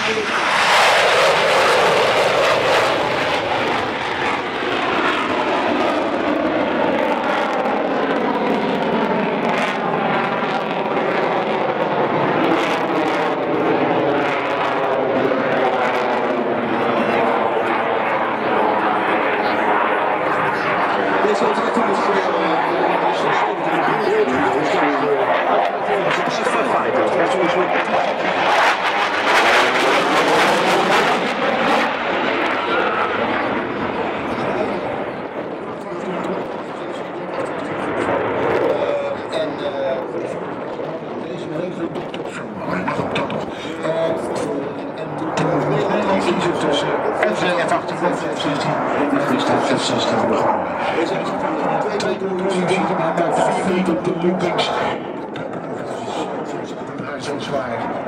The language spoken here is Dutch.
Tussen F18 en F18 is de F16 begonnen. Je ziet hem bij 4 op de loopings. Hij is zo zwaar.